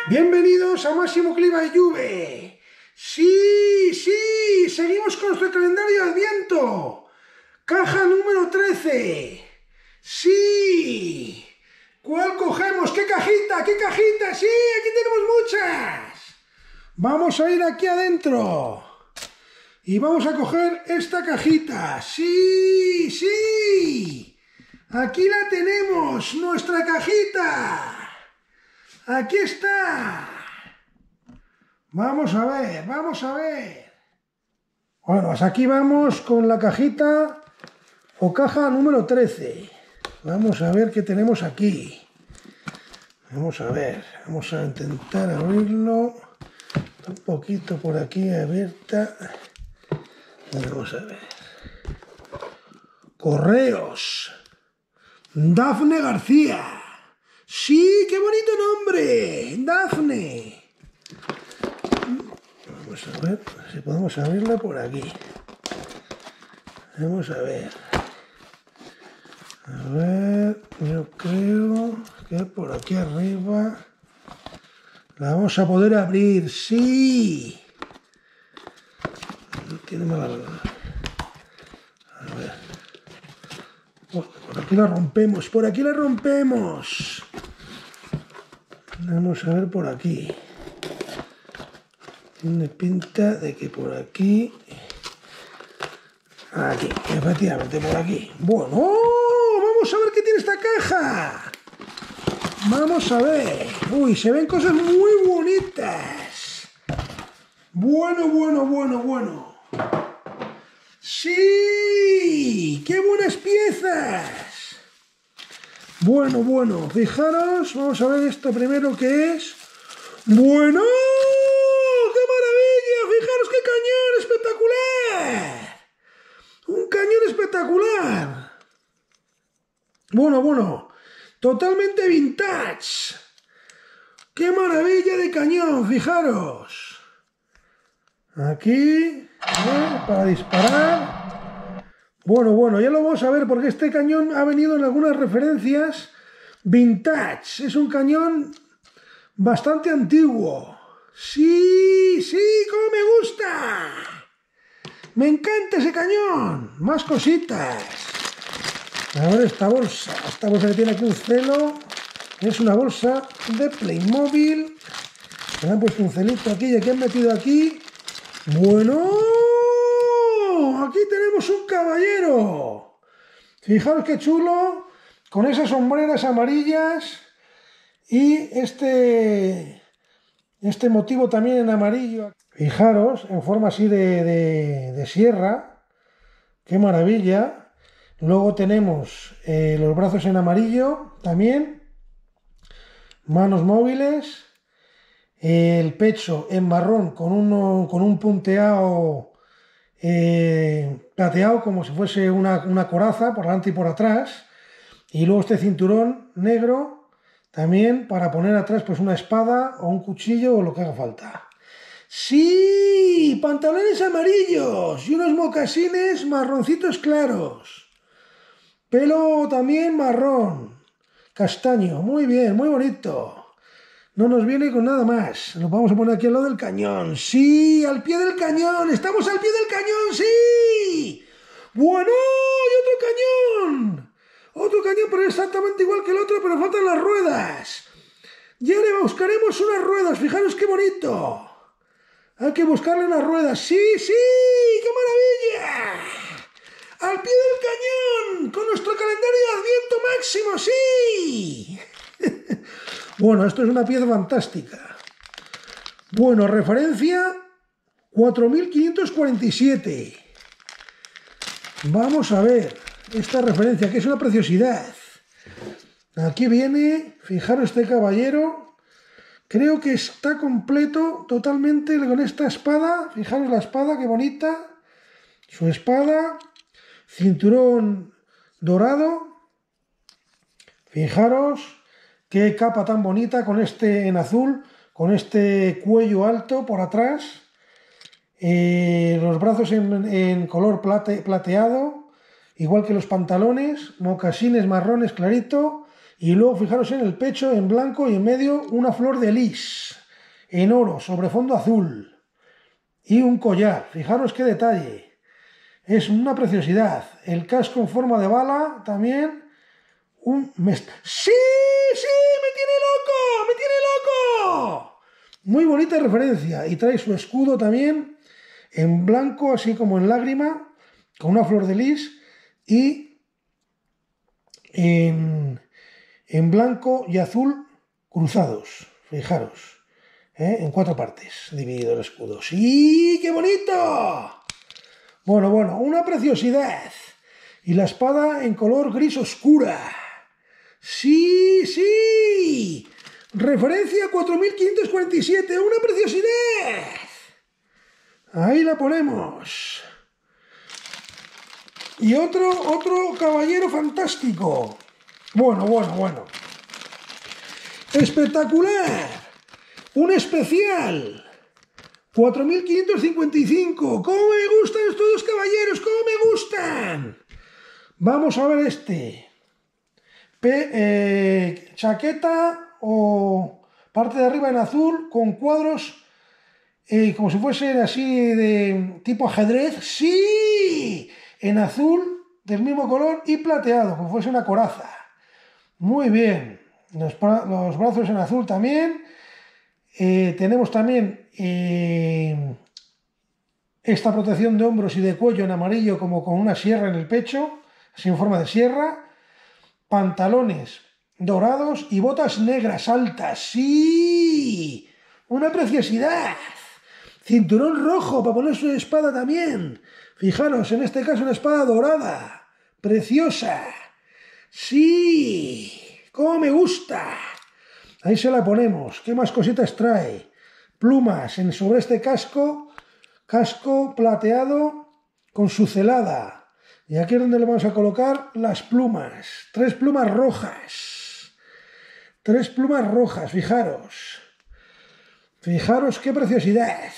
Bienvenidos a Máximo Cliva y Juve. Sí, seguimos con nuestro calendario de Adviento. Caja número 13. Sí. ¿Cuál cogemos? ¿Qué cajita? ¿Qué cajita? Sí, aquí tenemos muchas. Vamos a ir aquí adentro. Y vamos a coger esta cajita. Sí. Aquí la tenemos, nuestra cajita. Aquí está. Vamos a ver. Bueno, pues aquí vamos con la cajita o caja número 13. Vamos a ver qué tenemos aquí. Vamos a ver, vamos a intentar abrirlo. Un poquito por aquí abierta. Vamos a ver. Correos. Dafne García. ¡Sí! ¡Qué bonito nombre! ¡Dafne! Vamos a ver si podemos abrirla por aquí. Vamos a ver. A ver, yo creo que por aquí arriba la vamos a poder abrir. ¡Sí! No tiene mala... A ver. Por aquí la rompemos, Vamos a ver por aquí. Tiene pinta de que por aquí... Aquí, efectivamente, por aquí. Bueno, vamos a ver qué tiene esta caja. Vamos a ver. Uy, se ven cosas muy bonitas. Bueno. ¡Sí! ¡Qué buenas piezas! Bueno, fijaros, vamos a ver esto primero que es. ¡Bueno! ¡Qué maravilla! ¡Fijaros qué cañón espectacular! ¡Un cañón espectacular! Bueno, totalmente vintage. ¡Qué maravilla de cañón! Fijaros. Aquí, para disparar. Bueno, ya lo vamos a ver porque este cañón ha venido en algunas referencias vintage. Es un cañón bastante antiguo. Sí, cómo me gusta. Me encanta ese cañón. Más cositas. A ver esta bolsa que tiene aquí un celo. Es una bolsa de Playmobil. Me han puesto un celito aquí y aquí han metido aquí. Bueno, aquí tenemos un caballero. Fijaros qué chulo, con esas sombreras amarillas y este motivo también en amarillo. Fijaros, en forma así de sierra. Qué maravilla. Luego tenemos los brazos en amarillo también. Manos móviles. El pecho en marrón con un punteado plateado como si fuese una coraza por delante y por atrás, y luego este cinturón negro también para poner atrás pues una espada o un cuchillo o lo que haga falta. ¡Sí! Pantalones amarillos y unos mocasines marroncitos claros, pelo también marrón castaño, muy bien, muy bonito. No nos viene con nada más. Lo vamos a poner aquí al lado del cañón. ¡Sí! ¡Al pie del cañón! ¡Estamos al pie del cañón! ¡Sí! ¡Bueno! ¡Y otro cañón! Otro cañón, pero exactamente igual que el otro, pero faltan las ruedas. Ya le buscaremos unas ruedas. Fijaros qué bonito. Hay que buscarle unas ruedas. ¡Sí! ¡Qué maravilla! ¡Al pie del cañón! ¡Con nuestro calendario de Adviento máximo! ¡Sí! Bueno, esto es una pieza fantástica. Bueno, referencia 4547. Vamos a ver esta referencia, que es una preciosidad. Aquí viene, fijaros este caballero. Creo que está completo totalmente con esta espada. Fijaros la espada, qué bonita. Su espada. Cinturón dorado. Fijaros. Qué capa tan bonita con este en azul, con este cuello alto por atrás, los brazos en color plateado, igual que los pantalones, mocasines marrones clarito, Y luego fijaros en el pecho, en blanco, y en medio una flor de lis, en oro, sobre fondo azul. Y un collar, fijaros qué detalle. Es una preciosidad. El casco en forma de bala también. ¡Sí! ¡Sí! ¡Me tiene loco! ¡Me tiene loco! Muy bonita referencia. Y trae su escudo también en blanco, así como en lágrima, con una flor de lis. Y en blanco y azul cruzados. Fijaros. En 4 partes dividido el escudo. ¡Sí! ¡Qué bonito! Bueno, una preciosidad. Y la espada en color gris oscura. ¡Sí, sí! Referencia 4547, una preciosidad. Ahí la ponemos. Y otro caballero fantástico. Bueno. Espectacular. Un especial. 4555. ¿Cómo me gustan estos dos caballeros? ¿Cómo me gustan? Vamos a ver este. Chaqueta o parte de arriba en azul con cuadros como si fuesen así de tipo ajedrez. ¡Sí! En azul del mismo color y plateado, como si fuese una coraza. Muy bien. Los brazos en azul también. Tenemos también esta protección de hombros y de cuello en amarillo como con una sierra en el pecho, así en forma de sierra. Pantalones dorados y botas negras altas. ¡Sí! ¡Una preciosidad! Cinturón rojo para poner su espada también. Fijaros, en este caso una espada dorada. Preciosa. ¡Sí! ¡Cómo me gusta! Ahí se la ponemos. ¿Qué más cositas trae? Plumas sobre este casco. Casco plateado con su celada. Y aquí es donde le vamos a colocar las plumas. 3 plumas rojas. 3 plumas rojas, fijaros. Fijaros qué preciosidad.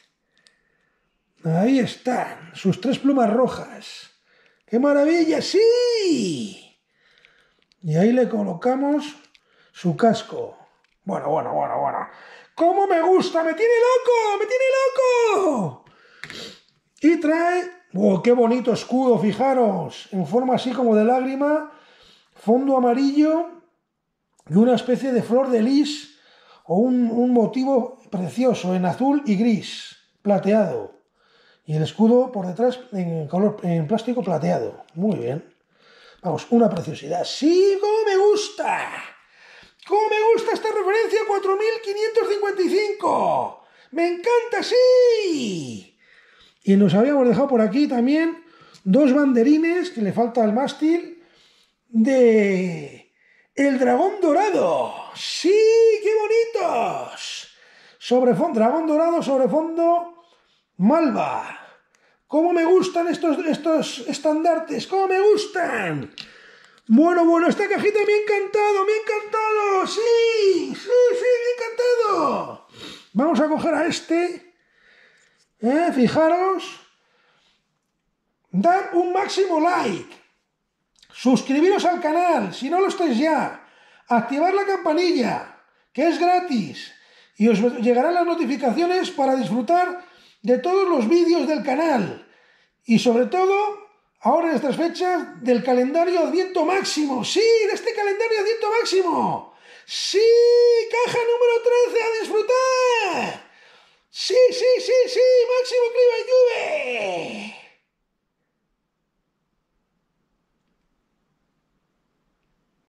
Ahí están, sus 3 plumas rojas. ¡Qué maravilla! ¡Sí! Y ahí le colocamos su casco. Bueno. ¡Cómo me gusta! ¡Me tiene loco! ¡Me tiene loco! Y trae... ¡Oh, qué bonito escudo! Fijaros, en forma así como de lágrima, fondo amarillo y una especie de flor de lis o un motivo precioso en azul y gris, plateado. Y el escudo por detrás en plástico plateado. Muy bien. Vamos, una preciosidad. ¡Sí! ¡Cómo me gusta! ¡Cómo me gusta esta referencia 4555! ¡Me encanta! ¡Sí! Y nos habíamos dejado por aquí también 2 banderines, que le falta al mástil, de el dragón dorado. ¡Sí! ¡Qué bonitos! Dragón dorado sobre fondo malva. ¡Cómo me gustan estos estandartes! ¡Cómo me gustan! Bueno, esta cajita me ha encantado. ¡Sí! Me ha encantado. Vamos a coger a este. Fijaros, dar un máximo like, suscribiros al canal si no lo estáis ya, activar la campanilla, que es gratis, y os llegarán las notificaciones para disfrutar de todos los vídeos del canal, y sobre todo, ahora en estas fechas, del calendario Adviento Máximo. ¡Sí! ¡De este calendario Adviento Máximo! ¡Sí! ¡Caja